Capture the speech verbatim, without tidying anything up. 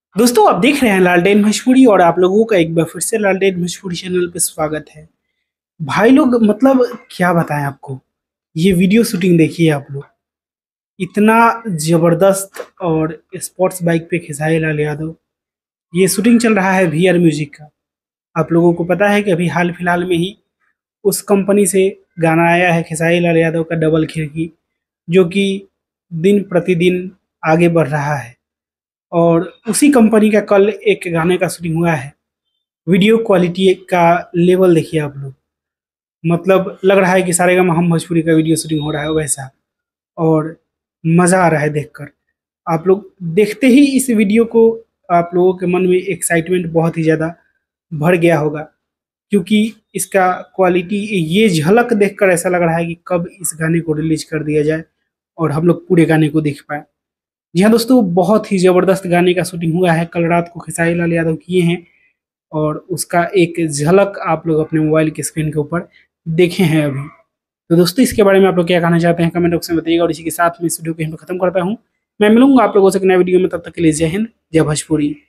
दोस्तों आप देख रहे हैं लालटेन भोजपुरी और आप लोगों का एक बार फिर से लालटेन भोजपुरी चैनल पे स्वागत है। भाई लोग मतलब क्या बताएं आपको, ये वीडियो शूटिंग देखिए आप लोग। इतना जबरदस्त और स्पोर्ट्स बाइक पे खेसारी लाल यादव, ये शूटिंग चल रहा है वी आर म्यूजिक का। आप लोगों को पता है कि अभी हाल फिलहाल में ही उस कंपनी से गाना आया है खेसारी लाल यादव का डबल खिड़की, जो कि दिन प्रतिदिन आगे बढ़ रहा है। और उसी कंपनी का कल एक गाने का शूटिंग हुआ है। वीडियो क्वालिटी का लेवल देखिए आप लोग, मतलब लग रहा है कि सारेगामा हम भोजपुरी का वीडियो शूटिंग हो रहा है वैसा। और मज़ा आ रहा है देखकर। आप लोग देखते ही इस वीडियो को आप लोगों के मन में एक्साइटमेंट बहुत ही ज़्यादा भर गया होगा, क्योंकि इसका क्वालिटी, ये झलक देखकर ऐसा लग रहा है कि कब इस गाने को रिलीज कर दिया जाए और हम लोग पूरे गाने को देख पाए। जी हाँ दोस्तों, बहुत ही ज़बरदस्त गाने का शूटिंग हुआ है, कल रात को खेसारी लाल यादव किए हैं। और उसका एक झलक आप लोग अपने मोबाइल की स्क्रीन के ऊपर देखे हैं अभी। तो दोस्तों इसके बारे में आप लोग क्या कहना चाहते हैं कमेंट बॉक्स में बताइएगा। और इसी के साथ मैं इस वीडियो को यहीं पर खत्म करता हूँ। मैं मिलूंगा आप लोगों से एक नए वीडियो में, तब तक के लिए जय हिंद, जय भोजपुरी।